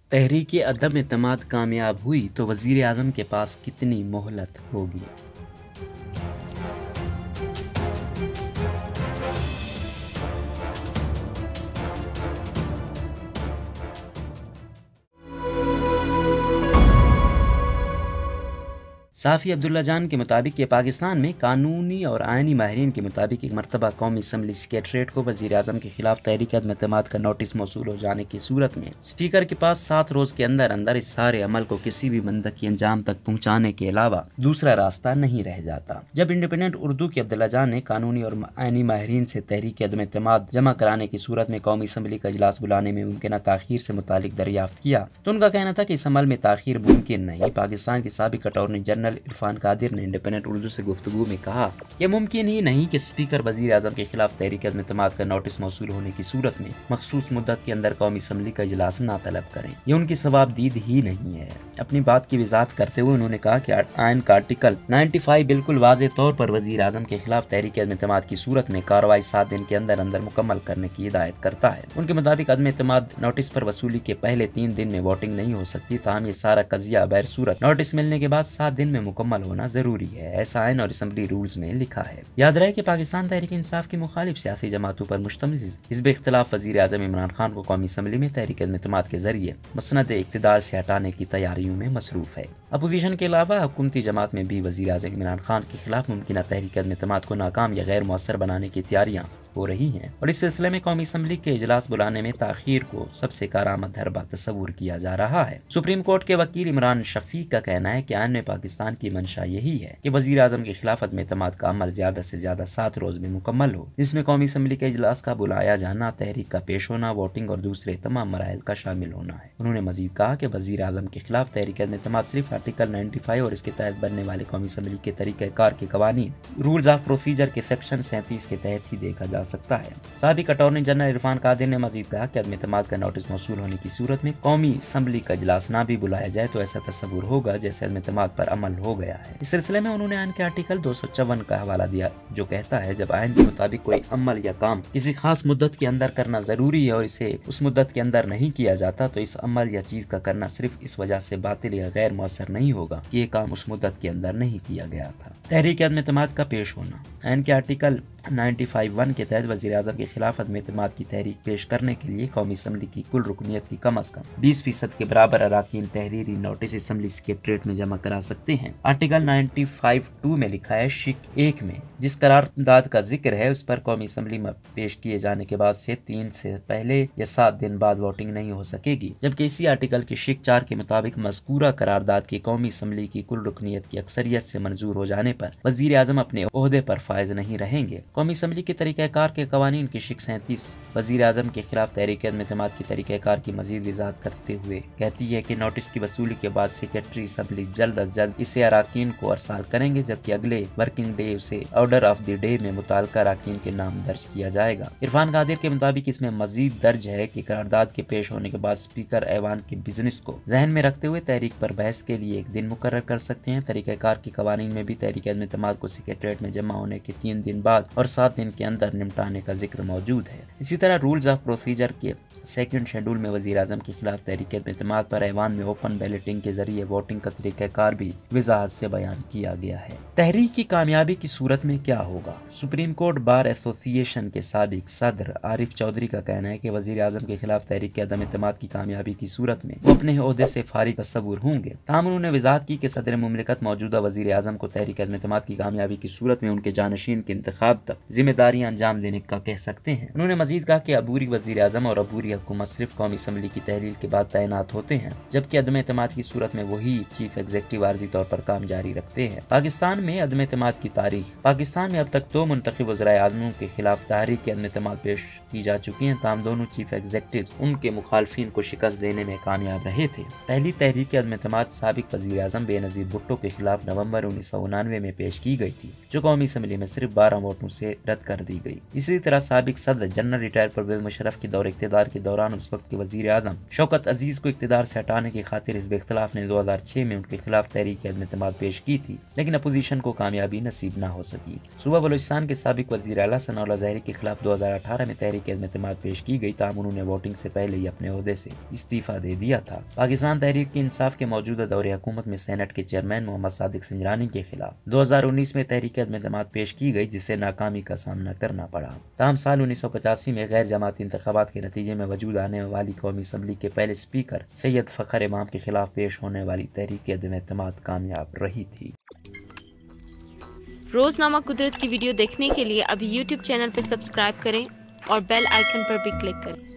तहरीक अदम एतमाद कामयाब हुई तो वज़ीर आज़म के पास कितनी मोहलत होगी। साफ़ी अब्दुल्ला जान के मुताबिक ये पाकिस्तान में कानूनी और आइनी माहिरीन के मुताबिक एक मरतबा कौमी असम्बली सेक्रेटरीट को वज़ीर आज़म के खिलाफ तहरीक अदम एतमाद का नोटिस मौसूल हो जाने की सूरत में स्पीकर के पास 7 रोज के अंदर अंदर इस सारे अमल को किसी भी मंतकी अंजाम तक पहुँचाने के अलावा दूसरा रास्ता नहीं रह जाता। जब इंडिपेंडेंट उर्दू के अब्दुल्ला जान ने कानूनी और आइनी माहिरीन से तहरीक अदम एतमाद जमा कराने की सूरत में कौमी असम्बली का इजलास बुलाने में मुमकिन ताखीर से मुतालिक दरियाफ्त किया तो उनका कहना था कि इस अमल में ताखीर मुमकिन नहीं। पाकिस्तान के साबिक अटॉर्नी जनरल इरफान कादिर ने इंडिपेंडेंट उर्दू से गुफ्तगू में कहा यह मुमकिन ही नहीं कि स्पीकर वज़ीर आज़म के खिलाफ तहरीक अदम एतमाद का नोटिस मौसूल होने की सूरत में मखसूस मुद्दत के अंदर कौमी असम्बली का इजलास ना तलब करें। ये उनकी सवाबदीद ही नहीं है। अपनी बात की वजाहत करते हुए उन्होंने कहा कि आइन का आर्टिकल 95 बिल्कुल वाज़े तौर पर वज़ीर आज़म के खिलाफ तहरीक अदम एतमाद की सूरत में कार्रवाई 7 दिन के अंदर अंदर मुकम्मल करने की हिदायत करता है। उनके मुताबिक अदम एतमाद नोटिस पर वसूली के पहले 3 दिन में वोटिंग नहीं हो सकती, ताहम ये सारा कजिया बैर सूरत नोटिस मिलने के बाद 7 दिन में मुकम्मल होना जरूरी है। ऐसा आइन और असम्बली रूल्स में लिखा है। याद रहे कि पाकिस्तान तहरीक इंसाफ की मुखालिफ सियासी जमातों पर मुश्तमिल हिज़्ब इख्तिलाफ वज़ीर आज़म इमरान खान को कौमी असम्बली में तहरीक अदम एतमाद के जरिए मसनद इक़्तिदार से हटाने की तैयारियों में मसरूफ है। अपोजिशन के अलावा हुकूमती जमात में भी वज़ीर आज़म इमरान खान के खिलाफ मुमकिन तहरीक अदम एतमाद को नाकाम या गैर मुअस्सर बनाने की तैयारियाँ हो रही हैं और इस सिलसिले में कौमी असम्बली के इजलास बुलाने में ताखीर को सबसे कारआमद हरबा तस्वुर किया जा रहा है। सुप्रीम कोर्ट के वकील इमरान शफीक का कहना है कि आइन में पाकिस्तान की मंशा यही है कि वज़ीर आज़म के खिलाफ अदम एतमाद का अमल ज्यादा से ज्यादा 7 रोज में मुकम्मल हो, जिसमें कौमी असम्बली के इजलास का बुलाया जाना, तहरीक का पेश होना, वोटिंग और दूसरे तमाम मराहल का शामिल होना है। उन्होंने मजीद कहा कि वज़ीर आज़म के खिलाफ तहरीक अदम एतमाद सिर्फ आर्टिकल 95 और इसके तहत बनने वाले कौमी असम्बली के तरीक़ाकार के कवानीन रूल्स ऑफ प्रोसीजर के सेक्शन 37 के तहत ही देखा जा सकता है। साबिक अटॉर्नी जनरल इरफान कादिर ने मजीद कहा कि अदम एतमाद का नोटिस मौसूल होने की सूरत में कौमी असम्बली का इजलास ना भी बुलाया जाए तो ऐसा तस्वुर होगा जैसे अदम एतमाद पर अमल हो गया है। इस सिलसिले में उन्होंने आइन के आर्टिकल 254 का हवाला दिया जो कहता है जब आइन के मुताबिक कोई अमल या काम किसी खास मुद्दत के अंदर करना जरूरी है और इसे उस मुद्दत के अंदर नहीं किया जाता तो इस अमल या चीज का करना सिर्फ इस वजह से बातिल या गैर मुअस्सर नहीं होगा कि ये काम उस मुद्दत के अंदर नहीं किया गया था। तहरीक अदम एतमाद का पेश होना आइन के आर्टिकल 95(1) के तहत वज़ीर आज़म के खिलाफ अदम एतमाद की तहरीक पेश करने के लिए कौमी असम्बली की कुल रुकनियत की कम अज कम 20% के बराबर अराकीन तहरीरी नोटिस असम्बली सेक्रेटरीट में जमा करा सकते हैं। आर्टिकल 95(2) में लिखा है शिक 1 में जिस करारदाद का जिक्र है उस पर कौमी असम्बली में पेश किए जाने के बाद से 3 से पहले या 7 दिन बाद वोटिंग नहीं हो सकेगी, जबकि इसी आर्टिकल की शिक 4 के मुताबिक मज़कूरा करारदाद की कौमी असम्बली की कुल रुकनियत की अक्सरियत से मंजूर हो जाने पर वज़ीर आज़म अपने ओहदे पर फायज नहीं रहेंगे। कौमी असम्बली के तरीक़ाकार के कवानीन की शिक 37 वज़ीर आज़म के खिलाफ तहरीक अदम एतमाद की तरीक़ाकार की मज़ीद वज़ाहत करते हुए कहती है कि नोटिस की वसूली के बाद सेक्रेटरी असम्बली जल्द अज जल्द इसे अराकीन को अरसाल करेंगे, जबकि अगले वर्किंग डे उसे ऑर्डर ऑफ द डे में मुताल्लिका अराकीन के नाम दर्ज किया जाएगा। इरफान कादिर के मुताबिक इसमें मजीद दर्ज है कि करारदाद के पेश होने के बाद स्पीकर ऐवान के बिजनेस को जहन में रखते हुए तहरीक पर बहस के लिए एक दिन मुकर्रर कर सकते हैं। तरीक़ाकार की कवानीन में भी तहरीक अदम एतमाद को सेक्रेटरीट में जमा होने के 3 दिन बाद और 7 दिन के अंदर निपटाने का जिक्र मौजूद है। इसी तरह रूल्स ऑफ प्रोसीजर के 2nd शेड्यूल में वज़ीर आज़म के खिलाफ तहरीक अदम एतमाद पर ऐवान में ओपन बैलेटिंग के जरिए वोटिंग का तरीक़ाकार भी वज़ाहत से बयान किया गया है। तहरीक की कामयाबी की सूरत में क्या होगा? सुप्रीम कोर्ट बार एसोसिएशन के साबिक सदर आरिफ चौधरी का कहना है कि वज़ीर आज़म के खिलाफ तहरीक अदम एतमाद की कामयाबी की सूरत में वो अपने ओहदे से फारिग तस्वुर होंगे। ताहम उन्होंने वज़ाहत की कि सदर मुमलिकत मौजूदा वज़ीर आज़म को तहरीक अदम एतमाद की कामयाबी की सूरत में उनके जानशीन के इंतखाब तक जिम्मेदारियां अंजाम देने का कह सकते हैं। उन्होंने मजीद कहा कि अबूरी वज़ीर आज़म और अबूरी हुकूमत सिर्फ कौमी असम्बली की तहलील के बाद तैनात होते हैं, जबकि अदम एतमाद की सूरत में वही चीफ एग्जीक्यूटिव आर्जी तौर पर काम जारी रखते हैं। पाकिस्तान में अदम एतमाद की तारीख। पाकिस्तान में अब तक 2 मुंतखब वज़राए आज़मों के खिलाफ तहरीक अदम एतमाद पेश की जा चुकी हैं, ताहम दोनों चीफ एग्जीक्यूटिव उनके मुखालफिन को शिकस्त देने में कामयाब रहे थे। पहली तहरीक अदम एतमाद साबिक वज़ीर आज़म बेनज़ीर भुट्टो के खिलाफ नवंबर 1999 में पेश की गई थी, जो कौमी असम्बली में सिर्फ 12 वोटों से रद्द कर दी गई। इसी तरह साबिक सदर जनरल रिटायर परवेज मुशर्रफ के दौर इक़्तिदार के दौरान उस वक्त के वज़ीर आज़म शौकत अजीज को इक़्तिदार से हटाने की खातिर हिज़्ब इख्तिलाफ ने 2006 में उनके खिलाफ तहरीक अदम एतमाद पेश की थी, लेकिन अपोजिशन को कामयाबी नसीब न हो सकी। सूबा बलूचिस्तान के साबिक वज़ीर आला सनाउल्लाह ज़ाहिरी के खिलाफ 2018 में तहरीक अदम एतमाद पेश की गई, ताहम उन्होंने वोटिंग से पहले ही अपने ओहदे से इस्तीफा दे दिया था। पाकिस्तान तहरीक इंसाफ के मौजूदा दौरे हुकूमत में सेनेट के चेयरमैन मोहम्मद सादिक संजरानी के खिलाफ 2019 में तहरीक अदम एतमाद पेश की गई, जिससे नाकामी का सामना करना पड़ा। ताहम साल 1985 में गैर जमाती इंतखाबात के नतीजे में वजूद आने वाली कौमी असम्बली के पहले स्पीकर सैयद फ़खर इमाम के खिलाफ पेश होने वाली तहरीक अदम एतमाद कामयाब रही थी। रोजनामा कुदरत की वीडियो देखने के लिए अभी YouTube चैनल पर सब्सक्राइब करें और बेल आइकन पर भी क्लिक करें।